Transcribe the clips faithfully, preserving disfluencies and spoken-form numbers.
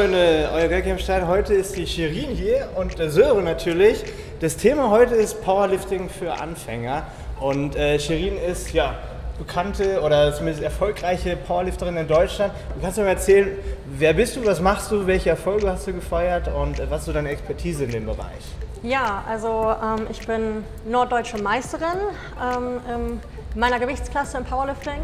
Freunde, euer Göcki am Start. Heute ist die Shirin hier und der Sören natürlich. Das Thema heute ist Powerlifting für Anfänger. Und äh, Shirin ist ja bekannte oder zumindest erfolgreiche Powerlifterin in Deutschland. Du kannst mir mal erzählen, wer bist du, was machst du, welche Erfolge hast du gefeiert und äh, was ist so deine Expertise in dem Bereich? Ja, also ähm, ich bin norddeutsche Meisterin ähm, in meiner Gewichtsklasse im Powerlifting.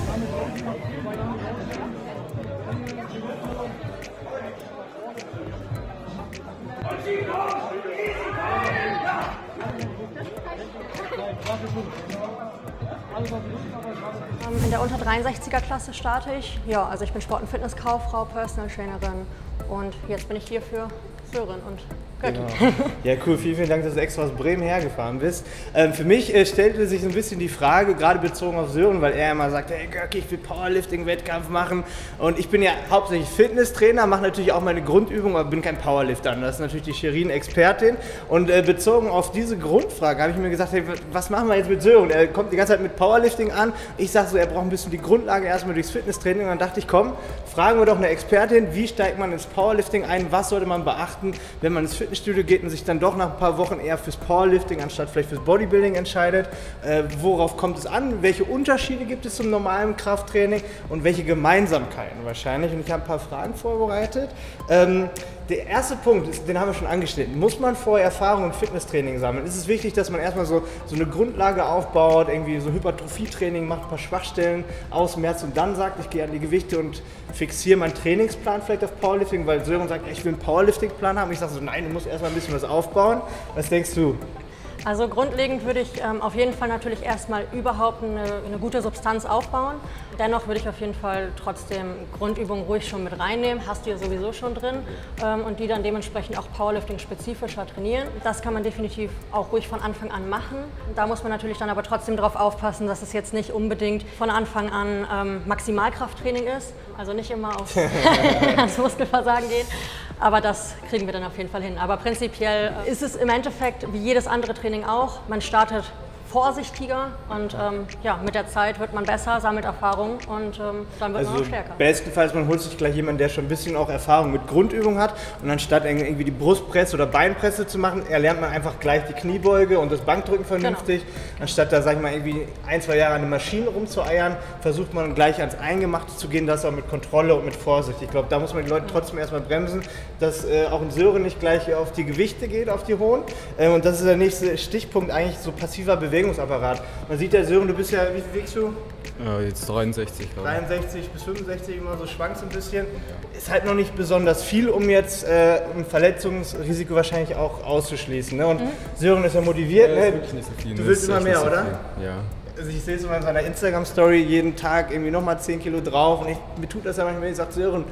In der unter dreiundsechziger Klasse starte ich. Ja, also ich bin Sport- und Fitnesskauffrau, Personal Trainerin und jetzt bin ich hier für Sören und Göcki. Genau. Ja, cool. Vielen, vielen Dank, dass du extra aus Bremen hergefahren bist. Ähm, für mich äh, stellte sich so ein bisschen die Frage, gerade bezogen auf Sören, weil er immer sagt, hey Göcki, ich will Powerlifting-Wettkampf machen. Und ich bin ja hauptsächlich Fitnesstrainer, mache natürlich auch meine Grundübungen, aber bin kein Powerlifter. Und das ist natürlich die Shirin Expertin. Und äh, bezogen auf diese Grundfrage habe ich mir gesagt, hey, was machen wir jetzt mit Sören? Er kommt die ganze Zeit mit Powerlifting an. Ich sage so, er braucht ein bisschen die Grundlage erstmal durchs Fitnesstraining. Und dann dachte ich, komm, fragen wir doch eine Expertin, wie steigt man ins Powerlifting ein? Was sollte man beachten, wenn man ins Fitnessstudio geht und sich dann doch nach ein paar Wochen eher fürs Powerlifting anstatt vielleicht fürs Bodybuilding entscheidet? Äh, worauf kommt es an? Welche Unterschiede gibt es zum normalen Krafttraining und welche Gemeinsamkeiten wahrscheinlich? Und ich habe ein paar Fragen vorbereitet. Ähm, der erste Punkt, ist, den haben wir schon angeschnitten. Muss man vorher Erfahrung im Fitnesstraining sammeln? Ist es wichtig, dass man erstmal so, so eine Grundlage aufbaut, irgendwie so Hypertrophietraining macht, ein paar Schwachstellen ausmerzt und dann sagt, ich gehe an die Gewichte und fixiere meinen Trainingsplan vielleicht auf Powerlifting, weil Sören sagt, ich will einen Powerlifting-Plan haben. Ich sage so, nein, du musst erstmal ein bisschen was aufbauen. Was denkst du? Also grundlegend würde ich ähm, auf jeden Fall natürlich erstmal überhaupt eine, eine gute Substanz aufbauen. Dennoch würde ich auf jeden Fall trotzdem Grundübungen ruhig schon mit reinnehmen, hast du ja sowieso schon drin, ähm, und die dann dementsprechend auch Powerlifting-spezifischer trainieren. Das kann man definitiv auch ruhig von Anfang an machen. Da muss man natürlich dann aber trotzdem darauf aufpassen, dass es jetzt nicht unbedingt von Anfang an ähm, Maximalkrafttraining ist, also nicht immer aufs, aufs Muskelversagen gehen. Aber das kriegen wir dann auf jeden Fall hin. Aber prinzipiell ist es im Endeffekt wie jedes andere Training auch. Man startet vorsichtiger und ähm, ja, mit der Zeit wird man besser, sammelt Erfahrung und ähm, dann wird also man auch stärker. Bestenfalls, man holt sich gleich jemanden, der schon ein bisschen auch Erfahrung mit Grundübung hat und anstatt irgendwie die Brustpresse oder Beinpresse zu machen, erlernt man einfach gleich die Kniebeuge und das Bankdrücken vernünftig. Genau. Anstatt da, sag ich mal, irgendwie ein, zwei Jahre an der Maschine rumzueiern, versucht man gleich ans Eingemachte zu gehen, das auch mit Kontrolle und mit Vorsicht. Ich glaube, da muss man die Leute trotzdem erstmal bremsen, dass äh, auch ein Sören nicht gleich auf die Gewichte geht, auf die hohen. Äh, und das ist der nächste Stichpunkt, eigentlich so passiver Bewegung. Bewegungsapparat. Man sieht ja, Sören, du bist ja, wie viel wiegst du? Ja, jetzt dreiundsechzig, glaube ich. dreiundsechzig bis fünfundsechzig, immer so schwankst ein bisschen. Ja. Ist halt noch nicht besonders viel, um jetzt äh, ein Verletzungsrisiko wahrscheinlich auch auszuschließen. Ne? Und mhm. Sören ist ja motiviert. Ja, ne? ist wirklich nicht so viel. Du willst immer mehr, so oder? Viel. Ja. Also ich sehe es immer in seiner Instagram-Story jeden Tag irgendwie nochmal zehn Kilo drauf und ich, mir tut das ja manchmal, wenn ich sage, Sören,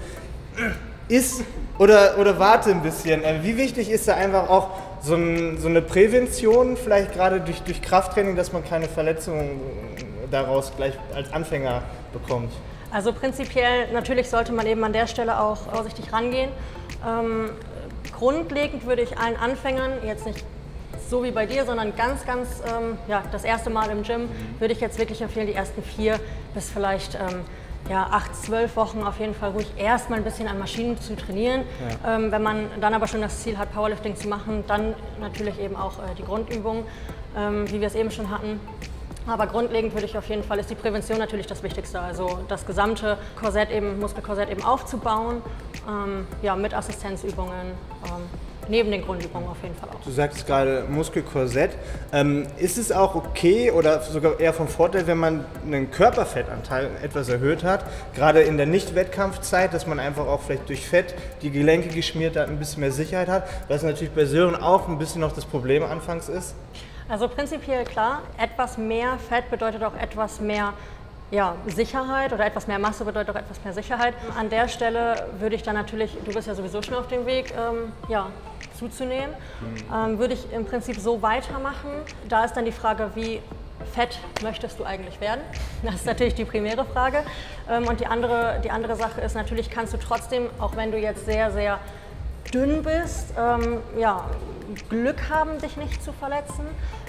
ist oder, oder warte ein bisschen. Wie wichtig ist da einfach auch so, ein, so eine Prävention, vielleicht gerade durch, durch Krafttraining, dass man keine Verletzungen daraus gleich als Anfänger bekommt? Also prinzipiell, natürlich sollte man eben an der Stelle auch vorsichtig rangehen. Ähm, grundlegend würde ich allen Anfängern, jetzt nicht so wie bei dir, sondern ganz, ganz, ähm, ja, das erste Mal im Gym, würde ich jetzt wirklich empfehlen, die ersten vier bis vielleicht ähm, ja, acht, zwölf Wochen auf jeden Fall ruhig erstmal ein bisschen an Maschinen zu trainieren. Ja. Ähm, wenn man dann aber schon das Ziel hat, Powerlifting zu machen, dann natürlich eben auch äh, die Grundübungen, ähm, wie wir es eben schon hatten. Aber grundlegend würde ich auf jeden Fall, ist die Prävention natürlich das Wichtigste. Also das gesamte Korsett eben, Muskelkorsett eben aufzubauen, ähm, ja, mit Assistenzübungen. Ähm, Neben den Grundübungen auf jeden Fall auch. Du sagst gerade Muskelkorsett. Ähm, ist es auch okay oder sogar eher von Vorteil, wenn man einen Körperfettanteil etwas erhöht hat, gerade in der Nicht-Wettkampfzeit, dass man einfach auch vielleicht durch Fett die Gelenke geschmiert hat, ein bisschen mehr Sicherheit hat, was natürlich bei Sören auch ein bisschen noch das Problem anfangs ist? Also prinzipiell klar, etwas mehr Fett bedeutet auch etwas mehr Ja, Sicherheit oder etwas mehr Masse bedeutet auch etwas mehr Sicherheit. An der Stelle würde ich dann natürlich, du bist ja sowieso schon auf dem Weg, ähm, ja, zuzunehmen, ähm, würde ich im Prinzip so weitermachen. Da ist dann die Frage, wie fett möchtest du eigentlich werden? Das ist natürlich die primäre Frage. Ähm, und die andere, die andere Sache ist, natürlich kannst du trotzdem, auch wenn du jetzt sehr, sehr dünn bist, ähm, ja, Glück haben, dich nicht zu verletzen.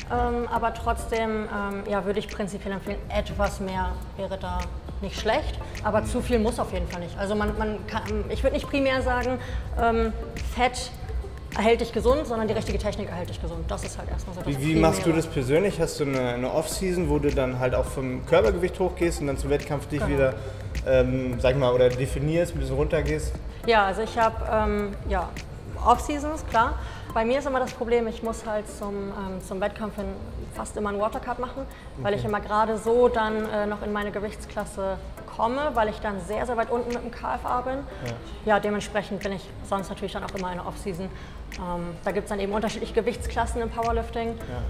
ähm, aber trotzdem ähm, ja, würde ich prinzipiell empfehlen, etwas mehr wäre da nicht schlecht, aber mhm. zu viel muss auf jeden Fall nicht. Also man, man kann, ich würde nicht primär sagen, ähm, Fett erhält dich gesund, sondern die richtige Technik erhält dich gesund. Das ist halt erstmal so das Wie, wie machst du das persönlich? Hast du eine, eine Off-Season, wo du dann halt auch vom Körpergewicht hochgehst und dann zum Wettkampf dich genau. wieder, ähm, sag ich mal, oder definierst, ein bisschen runtergehst? Ja, also ich habe ähm, ja, Off-Seasons, klar. Bei mir ist immer das Problem, ich muss halt zum, ähm, zum Wettkampf hin fast immer einen Watercut machen, weil okay. ich immer gerade so dann äh, noch in meine Gewichtsklasse komme, weil ich dann sehr, sehr weit unten mit dem K F A bin. Ja, ja dementsprechend bin ich sonst natürlich dann auch immer in der Off-Season. Ähm, da gibt es dann eben unterschiedliche Gewichtsklassen im Powerlifting.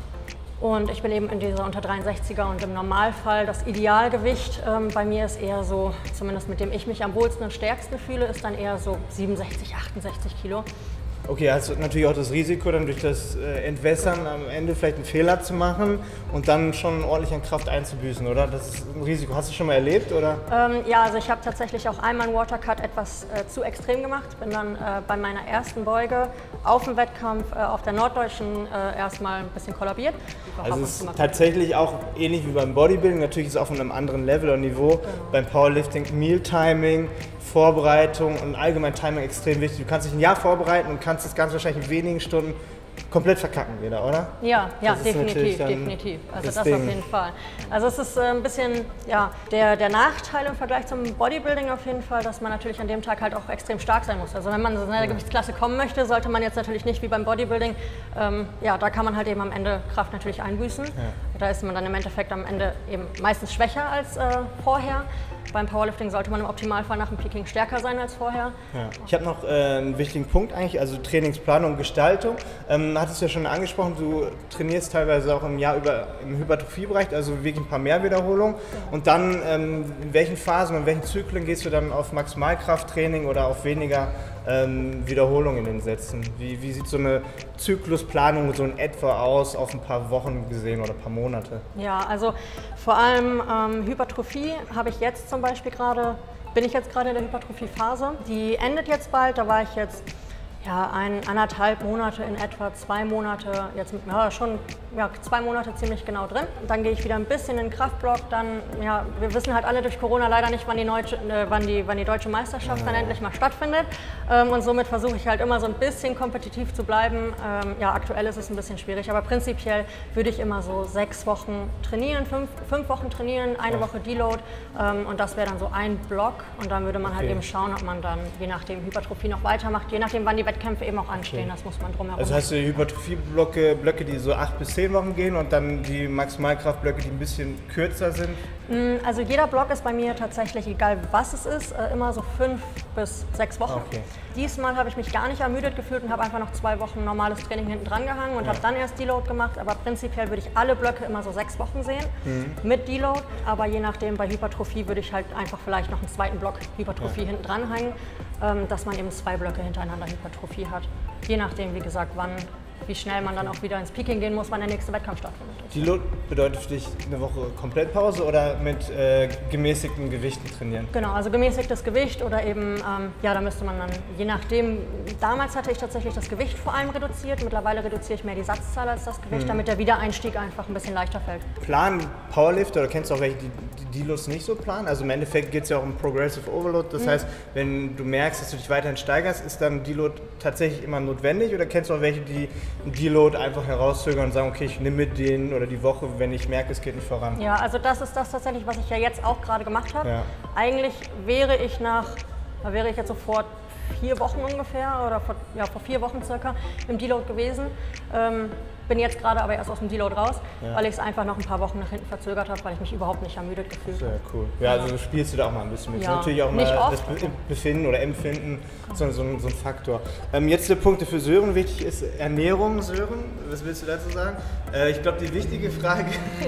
Ja. Und ich bin eben in dieser unter dreiundsechziger und im Normalfall das Idealgewicht ähm, bei mir ist eher so, zumindest mit dem ich mich am wohlsten und stärksten fühle, ist dann eher so siebenundsechzig, achtundsechzig Kilo. Okay, hast du natürlich auch das Risiko, dann durch das äh, Entwässern am Ende vielleicht einen Fehler zu machen und dann schon ordentlich an Kraft einzubüßen, oder? Das ist ein Risiko. Hast du schon mal erlebt, oder? Ähm, ja, also ich habe tatsächlich auch einmal einen Watercut etwas äh, zu extrem gemacht. Bin dann äh, bei meiner ersten Beuge auf dem Wettkampf äh, auf der Norddeutschen äh, erstmal ein bisschen kollabiert. Also es ist tatsächlich auch ähnlich wie beim Bodybuilding, natürlich ist es auf einem anderen Level und Niveau. Genau. Beim Powerlifting, Meal-Timing, Vorbereitung und allgemein Timing extrem wichtig. Du kannst dich ein Jahr vorbereiten und kannst das ganz wahrscheinlich in wenigen Stunden komplett verkacken wieder, oder? Ja, ja, definitiv, definitiv. Also das, das auf jeden Fall. Also es ist äh, ein bisschen ja, der, der Nachteil im Vergleich zum Bodybuilding auf jeden Fall, dass man natürlich an dem Tag halt auch extrem stark sein muss. Also wenn man in eine ja. Gewichtsklasse kommen möchte, sollte man jetzt natürlich nicht wie beim Bodybuilding, ähm, ja, da kann man halt eben am Ende Kraft natürlich einbüßen. Ja. Da ist man dann im Endeffekt am Ende eben meistens schwächer als äh, vorher. Beim Powerlifting sollte man im Optimalfall nach dem Peaking stärker sein als vorher. Ja. Ich habe noch äh, einen wichtigen Punkt eigentlich, also Trainingsplanung und Gestaltung. Ähm, hattest du ja schon angesprochen, du trainierst teilweise auch im Jahr über im Hypertrophiebereich, also wirklich ein paar mehr Wiederholungen. Ja. Und dann, ähm, in welchen Phasen, in welchen Zyklen gehst du dann auf Maximalkrafttraining oder auf weniger ähm, Wiederholungen in den Sätzen? Wie, wie sieht so eine Zyklusplanung so in etwa aus, auf ein paar Wochen gesehen oder ein paar Monate? Ja, also vor allem ähm, Hypertrophie habe ich jetzt zum Beispiel gerade, bin ich jetzt gerade in der Hypertrophie-Phase. Die endet jetzt bald, da war ich jetzt ja, ein, anderthalb Monate in etwa, zwei Monate, jetzt mit, ja, schon ja, zwei Monate ziemlich genau drin. Dann gehe ich wieder ein bisschen in den Kraftblock, dann, ja, wir wissen halt alle durch Corona leider nicht, wann die, Neutsche, äh, wann die, wann die deutsche Meisterschaft ja. dann endlich mal stattfindet. Ähm, und somit versuche ich halt immer so ein bisschen kompetitiv zu bleiben. Ähm, ja, aktuell ist es ein bisschen schwierig, aber prinzipiell würde ich immer so sechs Wochen trainieren, fünf, fünf Wochen trainieren, eine ja. Woche Deload ähm, und das wäre dann so ein Block und dann würde man halt okay. eben schauen, ob man dann je nachdem Hypertrophie noch weitermacht, je nachdem wann die Wettkämpfe eben auch anstehen, okay. das muss man drumherum. Also hast du Hypertrophie-Blöcke, Blöcke, die so acht bis zehn Wochen gehen und dann die Maximalkraftblöcke, die ein bisschen kürzer sind? Also jeder Block ist bei mir tatsächlich, egal was es ist, immer so fünf bis sechs Wochen. Okay. Diesmal habe ich mich gar nicht ermüdet gefühlt und habe einfach noch zwei Wochen normales Training hinten dran gehangen und ja. habe dann erst Deload gemacht, aber prinzipiell würde ich alle Blöcke immer so sechs Wochen sehen mhm. mit Deload, aber je nachdem bei Hypertrophie würde ich halt einfach vielleicht noch einen zweiten Block Hypertrophie ja. hinten dran hängen, dass man eben zwei Blöcke hintereinander Hypertrophie hat. Je nachdem, wie gesagt, wann, wie schnell man dann auch wieder ins Peaking gehen muss, wann der nächste Wettkampf stattfindet. Deload bedeutet für dich eine Woche Komplettpause oder mit äh, gemäßigten Gewichten trainieren? Genau, also gemäßigtes Gewicht oder eben, ähm, ja, da müsste man dann, je nachdem, damals hatte ich tatsächlich das Gewicht vor allem reduziert, mittlerweile reduziere ich mehr die Satzzahl als das Gewicht, mhm. damit der Wiedereinstieg einfach ein bisschen leichter fällt. Plan Powerlifter, oder kennst du auch welche, die die Deloads nicht so planen? Also im Endeffekt geht es ja auch um Progressive Overload, das mhm. heißt, wenn du merkst, dass du dich weiterhin steigerst, ist dann Deload tatsächlich immer notwendig oder kennst du auch welche, die einen Deload einfach herauszögern und sagen, okay, ich nehme mit den oder die Woche, wenn ich merke, es geht nicht voran? Ja, also das ist das tatsächlich, was ich ja jetzt auch gerade gemacht habe. Ja. Eigentlich wäre ich nach, da wäre ich jetzt so vor vier Wochen ungefähr oder vor, ja, vor vier Wochen circa im Deload gewesen. Ähm, bin jetzt gerade aber erst aus dem Deload raus, ja. weil ich es einfach noch ein paar Wochen nach hinten verzögert habe, weil ich mich überhaupt nicht ermüdet gefühlt habe. Sehr cool. Ja, also spielst du da auch mal ein bisschen mit. Ja. Natürlich auch mal oft, das Befinden oder Empfinden, so, so, so ein Faktor. Ähm, jetzt der Punkt, der für Sören wichtig ist, Ernährung, Sören, was willst du dazu sagen? Äh, ich glaube, die wichtige Frage,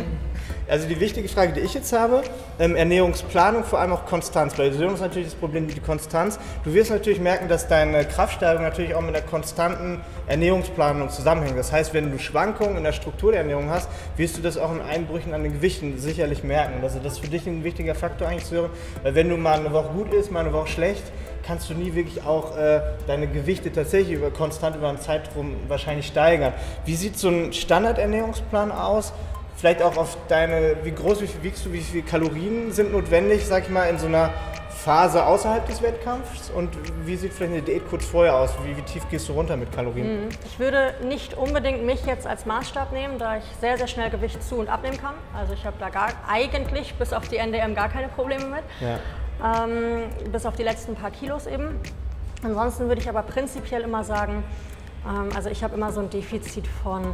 also die wichtige Frage, die ich jetzt habe, ähm, Ernährungsplanung, vor allem auch Konstanz. Bei Sören ist natürlich das Problem die Konstanz. Du wirst natürlich merken, dass deine Kraftsteigerung natürlich auch mit einer konstanten Ernährungsplanung zusammenhängt. Das heißt, wenn du Schwankungen in der Struktur der Ernährung hast, wirst du das auch in Einbrüchen an den Gewichten sicherlich merken. Also das ist für dich ein wichtiger Faktor eigentlich zu hören, weil wenn du mal eine Woche gut isst, mal eine Woche schlecht, kannst du nie wirklich auch äh, deine Gewichte tatsächlich über, konstant über einen Zeitraum wahrscheinlich steigern. Wie sieht so ein Standardernährungsplan aus? Vielleicht auch auf deine, wie groß, wie viel wiegst du, wie viele Kalorien sind notwendig, sag ich mal, in so einer Phase außerhalb des Wettkampfs, und wie sieht vielleicht eine Diät kurz vorher aus? Wie, wie tief gehst du runter mit Kalorien? Ich würde nicht unbedingt mich jetzt als Maßstab nehmen, da ich sehr, sehr schnell Gewicht zu- und abnehmen kann. Also ich habe da gar, eigentlich bis auf die N D M gar keine Probleme mit, ja. ähm, bis auf die letzten paar Kilos eben. Ansonsten würde ich aber prinzipiell immer sagen, ähm, also ich habe immer so ein Defizit von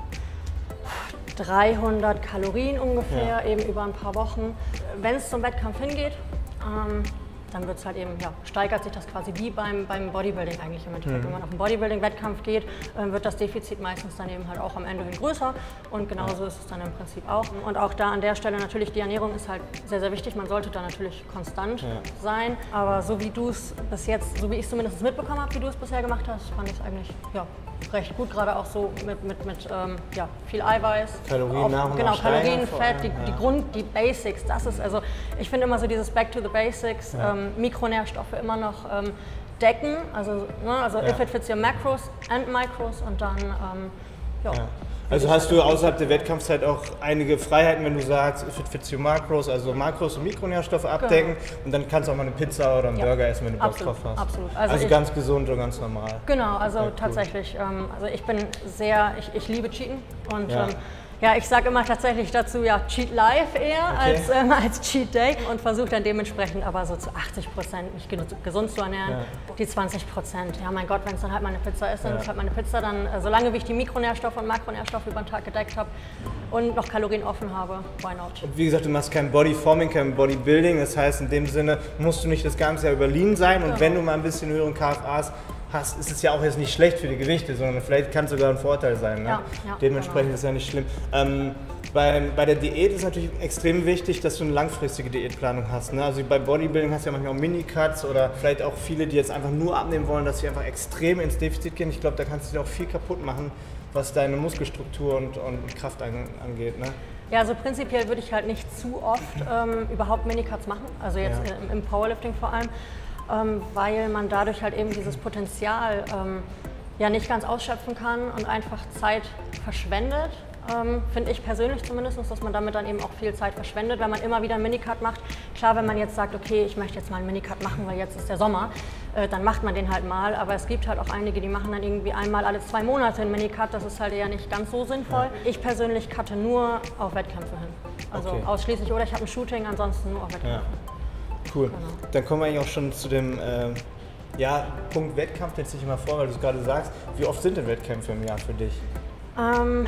dreihundert Kalorien ungefähr, ja. eben über ein paar Wochen. Wenn es zum Wettkampf hingeht, ähm, dann wird es halt eben, ja, steigert sich das quasi wie beim, beim Bodybuilding eigentlich im Endeffekt. Mhm. Wenn man auf einen Bodybuilding-Wettkampf geht, äh, wird das Defizit meistens dann eben halt auch am Ende hin größer, und genauso ist es dann im Prinzip auch. Und auch da an der Stelle natürlich, die Ernährung ist halt sehr, sehr wichtig. Man sollte da natürlich konstant ja. sein, aber so wie du es bis jetzt, so wie ich es zumindest mitbekommen habe, wie du es bisher gemacht hast, fand ich es eigentlich, ja, recht gut, gerade auch so mit, mit, mit ähm, ja, viel Eiweiß. Kalorien, Nahrung, genau, Kalorien, Fett, die, ja. die Grund, die Basics, das ist, also ich finde immer so dieses Back to the Basics, ja. ähm, Mikronährstoffe immer noch ähm, decken, also, ne, also ja. if it fits your macros and micros, und dann, ähm, ja. ja. Also hast du außerhalb der Wettkampfzeit auch einige Freiheiten, wenn du sagst, if it fits your macros, also Makros und Mikronährstoffe abdecken, genau. und dann kannst du auch mal eine Pizza oder einen ja. Burger essen, wenn du Bock drauf hast. Absolut. Also, also ganz gesund und ganz normal. Genau, also ja, cool. tatsächlich, ähm, also ich bin sehr, ich, ich liebe Cheaten, und ja. ähm, ja, ich sage immer tatsächlich dazu, ja, Cheat Life eher okay. als, ähm, als Cheat Day, und versuche dann dementsprechend aber so zu achtzig Prozent mich gesund zu ernähren. Ja. Die zwanzig Prozent, ja mein Gott, wenn es dann halt mal eine Pizza ist, dann ja. ist halt mal eine Pizza, dann äh, solange wie ich die Mikronährstoffe und Makronährstoffe über den Tag gedeckt habe und noch Kalorien offen habe, why not? Und wie gesagt, du machst kein Bodyforming, kein Bodybuilding, das heißt, in dem Sinne musst du nicht das ganze Jahr über Lean sein, und ja. wenn du mal ein bisschen höheren K F As hast, ist es ja auch jetzt nicht schlecht für die Gewichte, sondern vielleicht kann es sogar ein Vorteil sein. Ne? Ja, ja, Dementsprechend genau. ist es ja nicht schlimm. Ähm, bei, bei der Diät ist natürlich extrem wichtig, dass du eine langfristige Diätplanung hast. Ne? Also bei Bodybuilding hast du ja manchmal auch Mini-Cuts, oder vielleicht auch viele, die jetzt einfach nur abnehmen wollen, dass sie einfach extrem ins Defizit gehen. Ich glaube, da kannst du dir auch viel kaputt machen, was deine Muskelstruktur und, und Kraft angeht. Ne? Ja, also prinzipiell würde ich halt nicht zu oft ähm, überhaupt Mini-Cuts machen, also jetzt ja. im, im Powerlifting vor allem. Ähm, weil man dadurch halt eben dieses Potenzial ähm, ja nicht ganz ausschöpfen kann und einfach Zeit verschwendet, ähm, finde ich persönlich zumindest, dass man damit dann eben auch viel Zeit verschwendet, wenn man immer wieder einen Minicut macht. Klar, wenn man jetzt sagt, okay, ich möchte jetzt mal einen Minicut machen, weil jetzt ist der Sommer, äh, dann macht man den halt mal, aber es gibt halt auch einige, die machen dann irgendwie einmal alle zwei Monate einen Minicut, das ist halt ja nicht ganz so sinnvoll. Ja. Ich persönlich cutte nur auf Wettkämpfe hin, also okay. ausschließlich, oder ich habe ein Shooting, ansonsten nur auf Wettkämpfe. Ja. Cool. Genau. Dann kommen wir eigentlich auch schon zu dem äh, ja, Punkt Wettkampf, jetzt dich mal vor, weil du es gerade sagst. Wie oft sind denn Wettkämpfe im Jahr für dich? Ähm,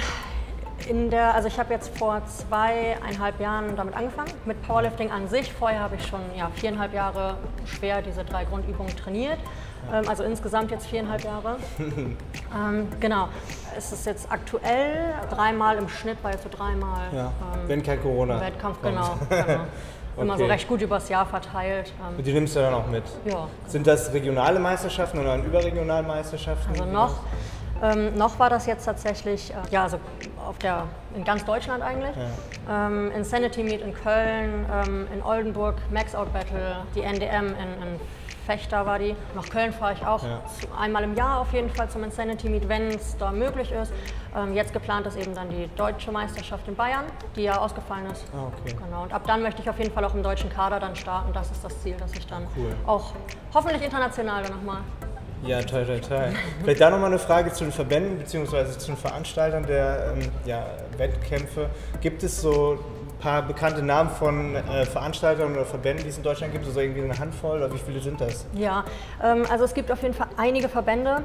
in der, also ich habe jetzt vor zweieinhalb Jahren damit angefangen, mit Powerlifting an sich. Vorher habe ich schon ja, viereinhalb Jahre schwer diese drei Grundübungen trainiert. Ja. Ähm, also insgesamt jetzt viereinhalb Jahre. ähm, genau. Es ist jetzt aktuell dreimal im Schnitt, weil jetzt so dreimal ja. ähm, wenn kein Corona Wettkampf, genau. genau. Immer okay. so recht gut übers Jahr verteilt. Und die nimmst du dann auch mit? Ja. Sind das regionale Meisterschaften oder überregionale Meisterschaften? Also noch, ähm, noch war das jetzt tatsächlich, äh, ja, also auf der, in ganz Deutschland eigentlich. Ja. Ähm, Insanity Meet in Köln, ähm, in Oldenburg, Max Out Battle, die N D M in, in Fechter war die. Nach Köln fahre ich auch ja. zu, einmal im Jahr auf jeden Fall zum Insanity Meet, wenn es da möglich ist. Ähm, jetzt geplant ist eben dann die deutsche Meisterschaft in Bayern, die ja ausgefallen ist. Ah, okay. Genau. Und ab dann möchte ich auf jeden Fall auch im deutschen Kader dann starten. Das ist das Ziel, dass ich dann cool. auch hoffentlich international dann nochmal. Ja, toll, toll, toll. Vielleicht da nochmal eine Frage zu den Verbänden bzw. zu den Veranstaltern der ähm, ja, Wettkämpfe. Gibt es so ein paar bekannte Namen von äh, Veranstaltern oder Verbänden, die es in Deutschland gibt? Also irgendwie eine Handvoll, oder wie viele sind das? Ja, ähm, also es gibt auf jeden Fall einige Verbände.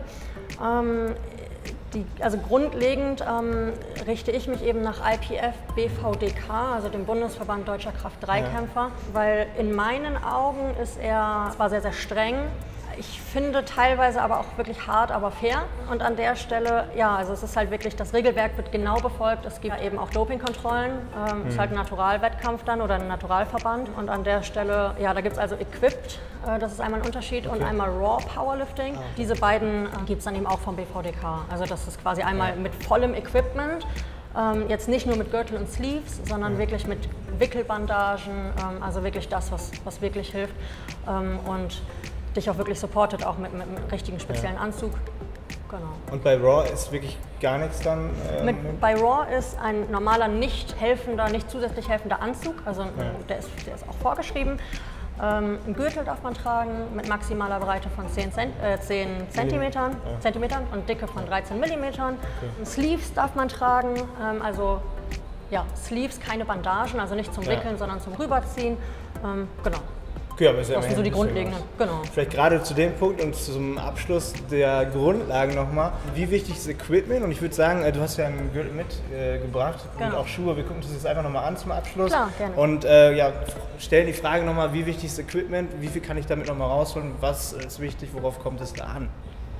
Ähm, die, also grundlegend ähm, richte ich mich eben nach I P F B V D K, also dem Bundesverband Deutscher Kraft drei Kämpfer, ja. weil in meinen Augen ist er zwar sehr, sehr streng, ich finde teilweise aber auch wirklich hart, aber fair. Und an der Stelle, ja, also es ist halt wirklich, das Regelwerk wird genau befolgt. Es gibt eben auch Dopingkontrollen. Ähm, mhm. Ist halt ein Naturalwettkampf dann oder ein Naturalverband. Und an der Stelle, ja, da gibt es also Equipped, äh, das ist einmal ein Unterschied, okay. und einmal Raw Powerlifting. Ah, okay. Diese beiden äh, gibt es dann eben auch vom B V D K. Also das ist quasi einmal mit vollem Equipment. Ähm, jetzt nicht nur mit Gürtel und Sleeves, sondern mhm. wirklich mit Wickelbandagen. Ähm, also wirklich das, was, was wirklich hilft. Ähm, und dich auch wirklich supportet, auch mit, mit einem richtigen speziellen ja. Anzug. Genau. Und bei Raw ist wirklich gar nichts dann? Ähm mit, bei Raw ist ein normaler, nicht helfender, nicht zusätzlich helfender Anzug, also ja. der, ist, der ist auch vorgeschrieben. Ähm, einen Gürtel darf man tragen mit maximaler Breite von zehn, Zent äh, zehn Zentimetern, ja. Zentimetern und Dicke von dreizehn Millimetern. Okay. Sleeves darf man tragen, ähm, also ja, Sleeves, keine Bandagen, also nicht zum Wickeln, ja. sondern zum Rüberziehen. Ähm, genau. Okay, aber ist ja das sind so die grundlegenden. Genau. Vielleicht gerade zu dem Punkt und zum Abschluss der Grundlagen nochmal. Wie wichtig ist Equipment? Und ich würde sagen, du hast ja einen Gürtel mitgebracht äh, genau. und auch Schuhe. Wir gucken uns das jetzt einfach nochmal an zum Abschluss. Klar, gerne. Und äh, ja, stellen die Frage nochmal, wie wichtig ist Equipment? Wie viel kann ich damit nochmal rausholen? Was ist wichtig? Worauf kommt es da an?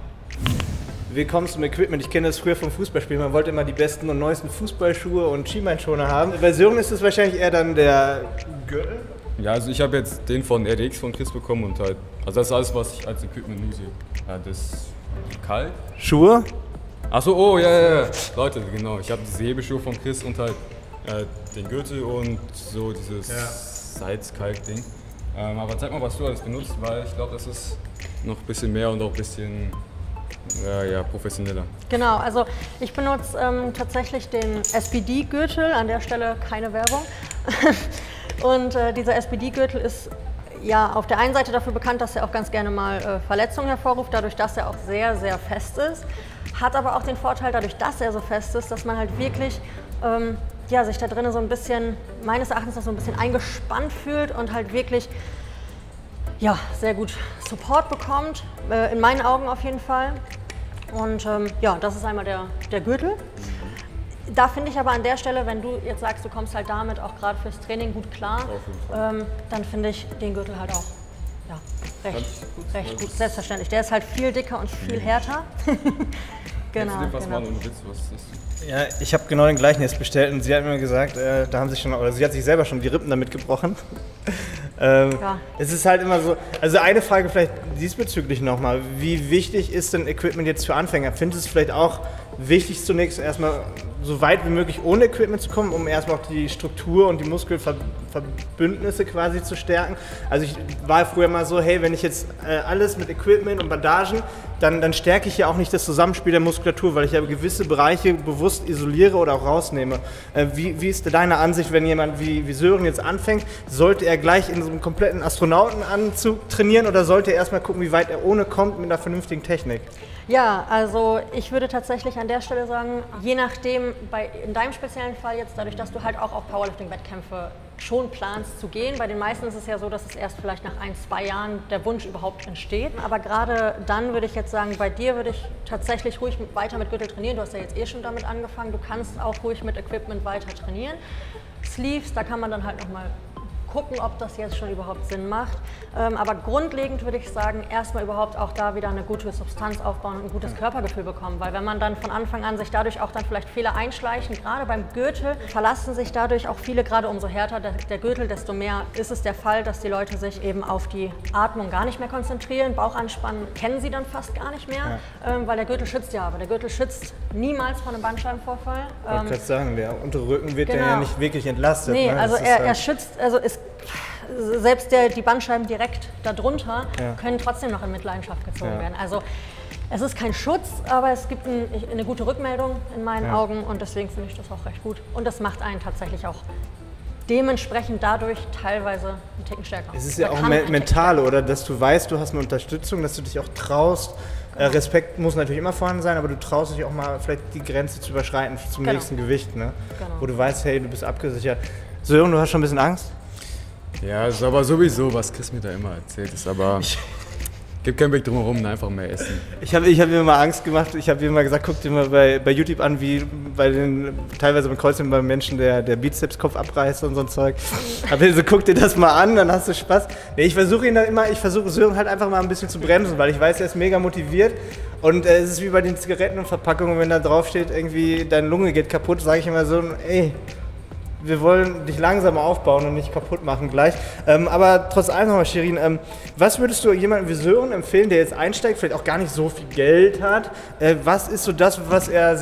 Wir kommen zum Equipment. Ich kenne das früher vom Fußballspielen. Man wollte immer die besten und neuesten Fußballschuhe und Schienbeinschoner haben. Bei Sören ist es wahrscheinlich eher dann der Gürtel. Ja, also ich habe jetzt den von R D X von Chris bekommen und halt, also das ist alles, was ich als Equipment nutze. Ja, das Kalk. Schuhe? Achso, oh ja, ja, ja, Leute, genau. Ich habe diese Hebelschuhe von Chris und halt äh, den Gürtel und so dieses ja. Salzkalk-Ding. Ähm, aber zeig mal, was du alles benutzt, weil ich glaube, das ist noch ein bisschen mehr und auch ein bisschen ja, ja, professioneller. Genau, also ich benutze ähm, tatsächlich den S P D-Gürtel, an der Stelle keine Werbung. Und äh, dieser S P D-Gürtel ist ja auf der einen Seite dafür bekannt, dass er auch ganz gerne mal äh, Verletzungen hervorruft, dadurch, dass er auch sehr, sehr fest ist. Hat aber auch den Vorteil, dadurch, dass er so fest ist, dass man halt wirklich ähm, ja, sich da drinnen so ein bisschen, meines Erachtens noch so ein bisschen eingespannt fühlt und halt wirklich ja, sehr gut Support bekommt, äh, in meinen Augen auf jeden Fall. Und ähm, ja, das ist einmal der, der Gürtel. Da finde ich aber an der Stelle, wenn du jetzt sagst, du kommst halt damit auch gerade fürs Training gut klar, ähm, dann finde ich den Gürtel halt auch ja, recht, gut, recht gut, selbstverständlich. Der ist halt viel dicker und viel härter. Genau. Was genau. Machen, und du willst, was ist? Ja, ich habe genau den gleichen jetzt bestellt und sie hat mir gesagt, äh, da haben sich schon, oder sie hat sich selber schon die Rippen damit gebrochen. ähm, ja. Es ist halt immer so, also eine Frage vielleicht diesbezüglich nochmal, wie wichtig ist denn Equipment jetzt für Anfänger? Findest du es vielleicht auch wichtig zunächst erstmal so weit wie möglich ohne Equipment zu kommen, um erstmal auch die Struktur und die Muskelverbündnisse quasi zu stärken? Also ich war früher mal so, hey, wenn ich jetzt äh, alles mit Equipment und Bandagen, dann, dann stärke ich ja auch nicht das Zusammenspiel der Muskulatur, weil ich ja gewisse Bereiche bewusst isoliere oder auch rausnehme. Äh, wie, wie ist deine Ansicht, wenn jemand wie, wie Sören jetzt anfängt? Sollte er gleich in so einem kompletten Astronautenanzug trainieren oder sollte er erstmal gucken, wie weit er ohne kommt mit einer vernünftigen Technik? Ja, also ich würde tatsächlich an der Stelle sagen, je nachdem, bei, in deinem speziellen Fall jetzt, dadurch, dass du halt auch auf Powerlifting-Wettkämpfe schon planst zu gehen, bei den meisten ist es ja so, dass es erst vielleicht nach ein, zwei Jahren der Wunsch überhaupt entsteht. Aber gerade dann würde ich jetzt sagen, bei dir würde ich tatsächlich ruhig weiter mit Gürtel trainieren. Du hast ja jetzt eh schon damit angefangen, du kannst auch ruhig mit Equipment weiter trainieren. Sleeves, da kann man dann halt nochmal gucken, ob das jetzt schon überhaupt Sinn macht. Ähm, aber grundlegend würde ich sagen, erstmal überhaupt auch da wieder eine gute Substanz aufbauen und ein gutes Körpergefühl bekommen. Weil wenn man dann von Anfang an sich dadurch auch dann vielleicht Fehler einschleichen, gerade beim Gürtel, verlassen sich dadurch auch viele, gerade umso härter der, der Gürtel, desto mehr ist es der Fall, dass die Leute sich eben auf die Atmung gar nicht mehr konzentrieren. Bauch anspannen kennen sie dann fast gar nicht mehr, ja. ähm, weil der Gürtel schützt ja, aber der Gürtel schützt niemals vor einem Bandscheibenvorfall. Ich wollte gerade sagen, der untere Rücken wird genau. ja nicht wirklich entlastet. Nee, ne? also er, halt er schützt, also es selbst der, die Bandscheiben direkt darunter ja. können trotzdem noch in Mitleidenschaft gezogen ja. werden. Also es ist kein Schutz, aber es gibt ein, eine gute Rückmeldung in meinen ja. Augen und deswegen finde ich das auch recht gut. Und das macht einen tatsächlich auch dementsprechend dadurch teilweise einen Ticken stärker. Es ist ja auch me mental, oder? Dass du weißt, du hast eine Unterstützung, dass du dich auch traust. Genau. Äh, Respekt muss natürlich immer vorhanden sein, aber du traust dich auch mal vielleicht die Grenze zu überschreiten zum genau. nächsten Gewicht, ne? Genau. Wo du weißt, hey, du bist abgesichert. Sören, du hast schon ein bisschen Angst? Ja, ist aber sowieso, was Chris mir da immer erzählt, ist aber, ich, gibt keinen Weg drumherum, einfach mehr essen. Ich habe ich hab mir mal Angst gemacht, ich habe mir mal gesagt, guck dir mal bei, bei YouTube an, wie bei den, teilweise beim Kreuzheben beim Menschen der, der Bizepskopf abreißt und so ein Zeug. Aber so, guck dir das mal an, dann hast du Spaß. Nee, ich versuche ihn dann immer, ich versuche Sören halt einfach mal ein bisschen zu bremsen, weil ich weiß, er ist mega motiviert. Und äh, es ist wie bei den Zigaretten und Verpackungen, wenn da drauf steht, irgendwie, deine Lunge geht kaputt, sage ich immer so, ey, wir wollen dich langsam aufbauen und nicht kaputt machen gleich. Ähm, aber trotz allem nochmal, Shirin, ähm, was würdest du jemandem wie Sören empfehlen, der jetzt einsteigt, vielleicht auch gar nicht so viel Geld hat? Äh, was ist so das, was er sich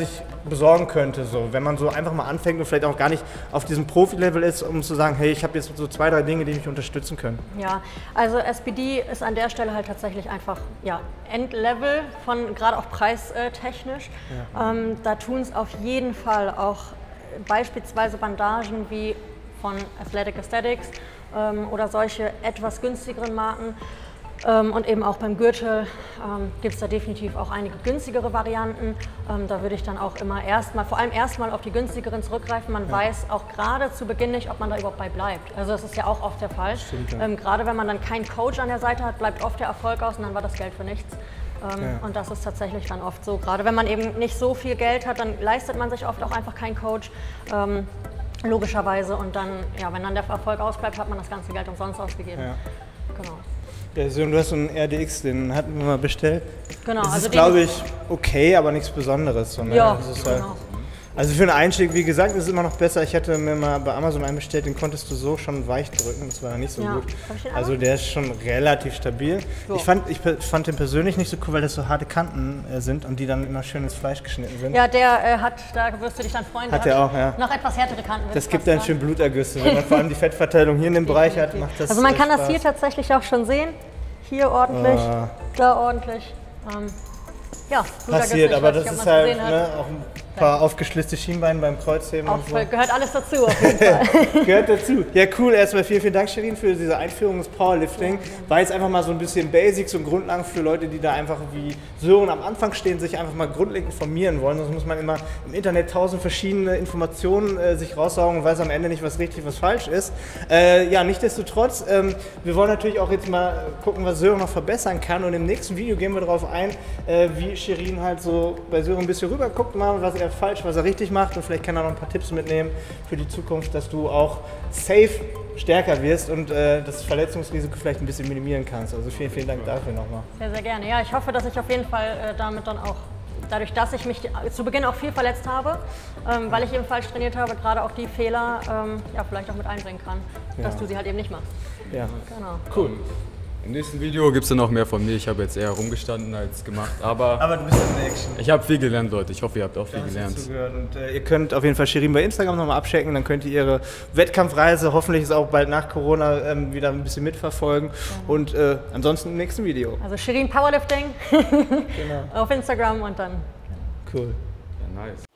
besorgen könnte, so, wenn man so einfach mal anfängt und vielleicht auch gar nicht auf diesem Profi-Level ist, um zu sagen, hey, ich habe jetzt so zwei, drei Dinge, die mich unterstützen können? Ja, also S P D ist an der Stelle halt tatsächlich einfach ja, Endlevel, von gerade auch preistechnisch. Ja. Ähm, da tun es auf jeden Fall auch beispielsweise Bandagen wie von Athletic Aesthetics ähm, oder solche etwas günstigeren Marken. Ähm, und eben auch beim Gürtel ähm, gibt es da definitiv auch einige günstigere Varianten. Ähm, da würde ich dann auch immer erstmal, vor allem erstmal auf die günstigeren zurückgreifen. Man ja. weiß auch gerade zu Beginn nicht, ob man da überhaupt bei bleibt. Also das ist ja auch oft der Fall. Stimmt, ja. ähm, gerade wenn man dann keinen Coach an der Seite hat, bleibt oft der Erfolg aus und dann war das Geld für nichts. Ähm, ja. Und das ist tatsächlich dann oft so. Gerade wenn man eben nicht so viel Geld hat, dann leistet man sich oft auch einfach keinen Coach. Ähm, logischerweise. Und dann, ja, wenn dann der Erfolg ausbleibt, hat man das ganze Geld umsonst ausgegeben. Ja. Genau. Ja, so, du hast so einen R D X, den hatten wir mal bestellt. Genau. Das also ist, glaube ich, okay, aber nichts Besonderes. So, ne? Ja, das ist genau. Halt, also für einen Einstieg, wie gesagt, ist es immer noch besser. Ich hatte mir mal bei Amazon einen bestellt, den konntest du so schon weich drücken, das war nicht so ja. gut. Also der ist schon relativ stabil. So. Ich, fand, ich fand den persönlich nicht so cool, weil das so harte Kanten äh, sind und die dann immer schön ins Fleisch geschnitten sind. Ja, der äh, hat, da wirst du dich dann freuen, hat der auch, ja. noch etwas härtere Kanten. Das gibt dann schön Blutergüsse, wenn man vor allem die Fettverteilung hier in dem Bereich hat, macht das Also man kann Spaß. Das hier tatsächlich auch schon sehen. Hier ordentlich, oh. da ordentlich. Ähm, ja, passiert, aber das ist halt ne, auch ein paar aufgeschlitzte Schienbeine beim Kreuzheben. Und so. Gehört alles dazu auf jeden Fall. Gehört dazu. Ja, cool. Erstmal vielen, vielen Dank, Shirin, für diese Einführung ins Powerlifting. War jetzt einfach mal so ein bisschen Basics und Grundlagen für Leute, die da einfach wie Sören am Anfang stehen, sich einfach mal grundlegend informieren wollen. Sonst muss man immer im Internet tausend verschiedene Informationen äh, sich raussaugen und weiß am Ende nicht, was richtig, was falsch ist. Äh, ja, nichtsdestotrotz, ähm, wir wollen natürlich auch jetzt mal gucken, was Sören noch verbessern kann. Und im nächsten Video gehen wir darauf ein, äh, wie Shirin halt so bei Sören ein bisschen rüber guckt, mal, was er falsch, was er richtig macht, und vielleicht kann er noch ein paar Tipps mitnehmen für die Zukunft, dass du auch safe stärker wirst und äh, das Verletzungsrisiko vielleicht ein bisschen minimieren kannst. Also vielen, vielen Dank dafür nochmal. Sehr, sehr gerne. Ja, ich hoffe, dass ich auf jeden Fall äh, damit dann auch, dadurch, dass ich mich zu Beginn auch viel verletzt habe, ähm, weil ich eben falsch trainiert habe, gerade auch die Fehler ähm, ja, vielleicht auch mit einbringen kann, ja. dass du sie halt eben nicht machst. Ja, genau. Cool. Im nächsten Video gibt es dann noch mehr von mir. Ich habe jetzt eher rumgestanden als gemacht, aber, aber du bist in Action. Ich habe viel gelernt, Leute. Ich hoffe, ihr habt auch viel gelernt. Und äh, ihr könnt auf jeden Fall Shirin bei Instagram nochmal abchecken, dann könnt ihr ihre Wettkampfreise, hoffentlich ist auch bald nach Corona, ähm, wieder ein bisschen mitverfolgen. Ja. Und äh, ansonsten im nächsten Video. Also Shirin Powerlifting genau. auf Instagram und dann. Cool. Ja, nice.